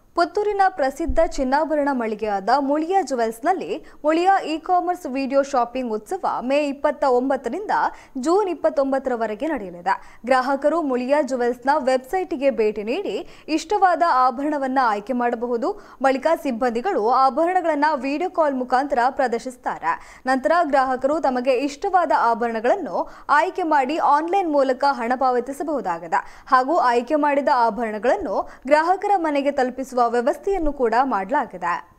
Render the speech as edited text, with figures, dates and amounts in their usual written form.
ಪುತ್ತೂರಿನ ಪ್ರಸಿದ್ಧ ಚಿನ್ನಾಭರಣ ಮಳಿಗೆಯಾದ ಮುಳಿಯ ಜುವೆಲ್ಸ್ನಲ್ಲಿ ಮುಳಿಯ ಇ-ಕಾಮರ್ಸ್ ವಿಡಿಯೋ ಶಾಪಿಂಗ್ ಉತ್ಸವ ಮೇ 29ರಿಂದ ಜೂನ್ 29ರವರೆಗೆ ನಡೆಯಲಿದೆ. ಗ್ರಾಹಕರು ಮುಳಿಯ ಜುವೆಲ್ಸ್ನ ವೆಬ್ಸೈಟ್ಗೆ ಭೇಟಿ ನೀಡಿ ಇಷ್ಟವಾದ ಆಭರಣವನ್ನು ಆಯ್ಕೆ ಮಾಡಬಹುದು. ಬಳಿಕ ಸಿಬ್ಬಂದಿಗಳು ಆಭರಣಗಳನ್ನು ವಿಡಿಯೋ ಕಾಲ್ ಮುಖಾಂತರ ಪ್ರದರ್ಶಿಸುತ್ತಾರೆ. ನಂತರ ಗ್ರಾಹಕರು ತಮಗೆ ಇಷ್ಟವಾದ ಆಭರಣಗಳನ್ನು ಆಯ್ಕೆ ಮಾಡಿ ಆನ್ಲೈನ್ ಮೂಲಕ ಹಣ ಪಾವತಿಸಬಹುದಾಗಿದೆ. ಹಾಗೂ ಆಯ್ಕೆ ಮಾಡಿದ ಆಭರಣಗಳನ್ನು ಗ್ರಾಹಕರ ಮನೆಗೆ ತಲುಪಿಸುವ ವ್ಯವಸ್ಥೆಯನ್ನು ಕೂಡ ಮಾಡಲಾಗಿದೆ.